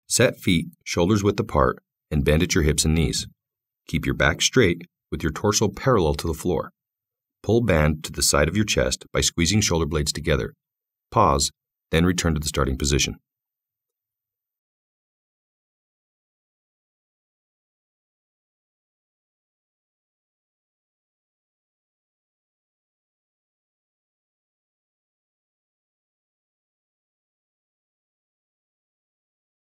Set feet shoulders width apart and bend at your hips and knees. Keep your back straight with your torso parallel to the floor. Pull band to the side of your chest by squeezing shoulder blades together. Pause, then return to the starting position.